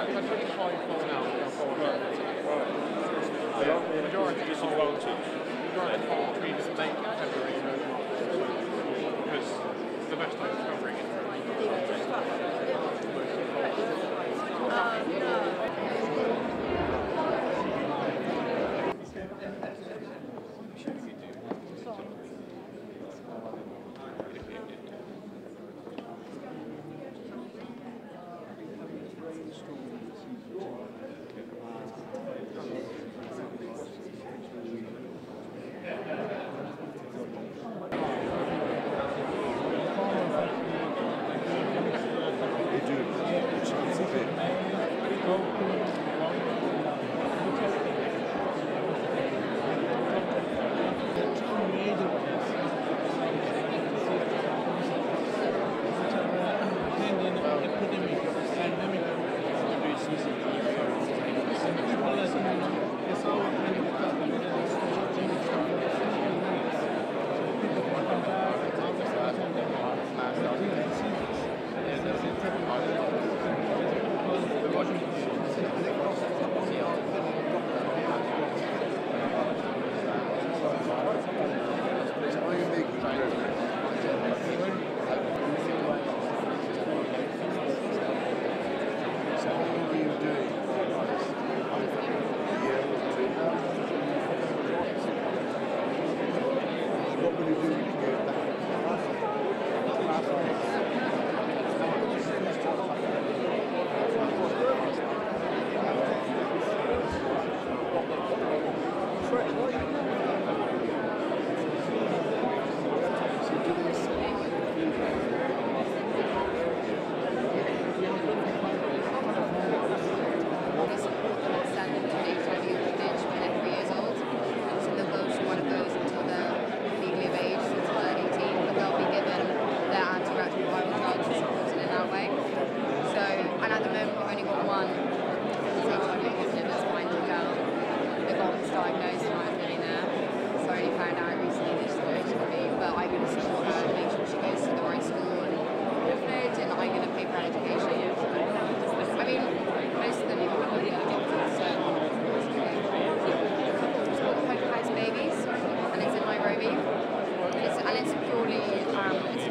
a 25 mile an hour. The majority of disadvantage. Between May and February because the best time is covering it. So, and at the moment we've only got one